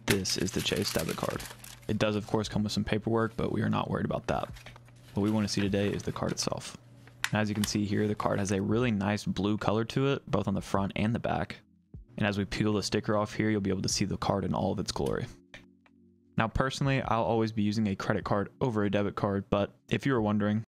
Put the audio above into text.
this is the Chase debit card. It does of course come with some paperwork, but we are not worried about that. What we want to see today is the card itself. As you can see here, the card has a really nice blue color to it, both on the front and the back. And as we peel the sticker off here, you'll be able to see the card in all of its glory. Now personally, I'll always be using a credit card over a debit card, but if you were wondering,